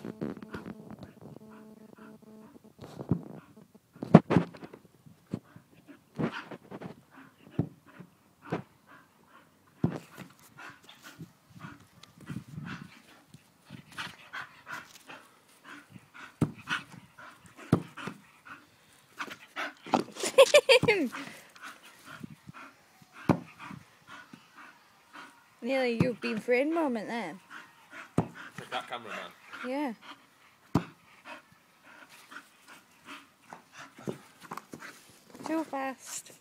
Nearly you've been framed moment there. Like that cameraman. Yeah. Too fast.